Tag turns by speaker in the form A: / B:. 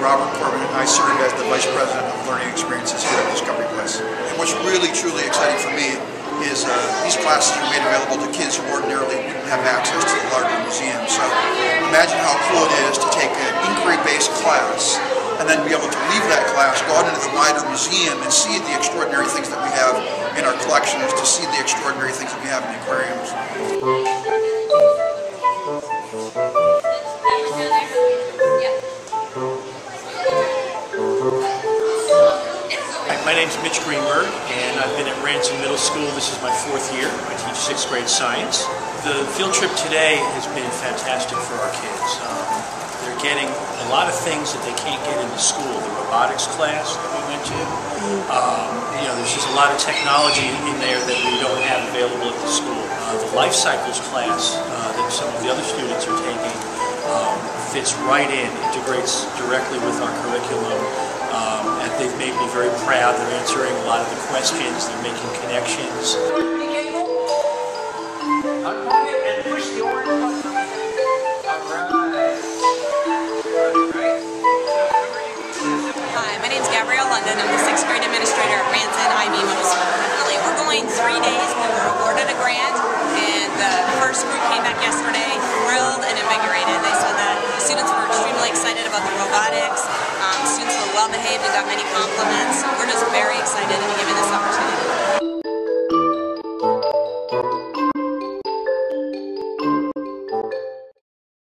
A: Robert Corbin, and I serve as the Vice President of Learning Experiences here at Discovery Place. And what's really, truly exciting for me is these classes are made available to kids who ordinarily wouldn't have access to the larger museum. So imagine how cool it is to take an inquiry-based class and then be able to leave that class, go out into the wider museum and see the extraordinary things that we have in our collections, to see the extraordinary things that we have in aquariums.
B: My name's Mitch Greenberg, and I've been at Ranson Middle School. This is my 4th year. I teach 6th grade science. The field trip today has been fantastic for our kids. They're getting a lot of things that they can't get in the school. The robotics class that we went to, there's just a lot of technology in there that we don't have available at the school. The life cycles class that some of the other students are taking fits right in, integrates directly with our curriculum. And they've made me very proud. They're answering a lot of the questions. They're making connections.
C: Unplug it and push the orange button.
D: Hi, my name is Gabrielle London. I'm the 6th grade administrator at Ranson IB Middle School. We're going 3 days. We were awarded a grant, and the first group came back yesterday thrilled and invigorated. They said that the students were extremely excited about the robotics. Students were well behaved and got many compliments. We're just very excited to be given this opportunity.